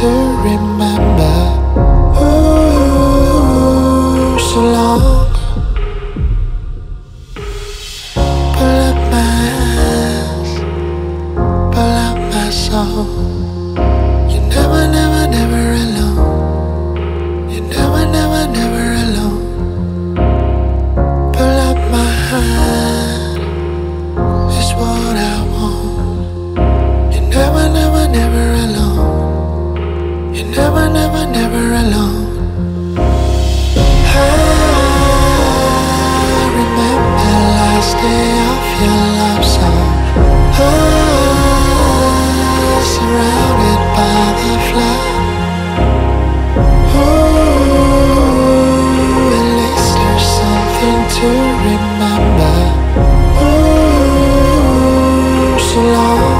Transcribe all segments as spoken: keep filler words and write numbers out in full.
to remember. Ooh, so long. Pull up my eyes, pull up my soul. You're never, never, never alone. You're never, never, never alone. Pull up my heart, it's what I want. You're never, never, never alone. You're never, never, never alone. I remember last day of your love song. Oh, surrounded by the flood. Ooh, at least there's something to remember. Ooh, so long.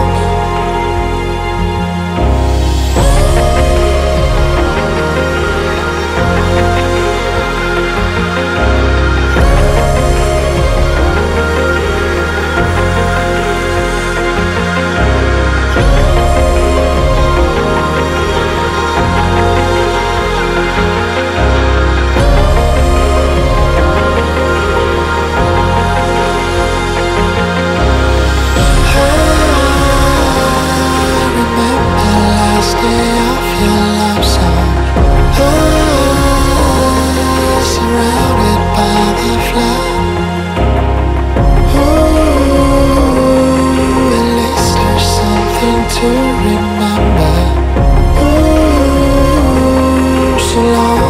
To remember. Ooh, so long.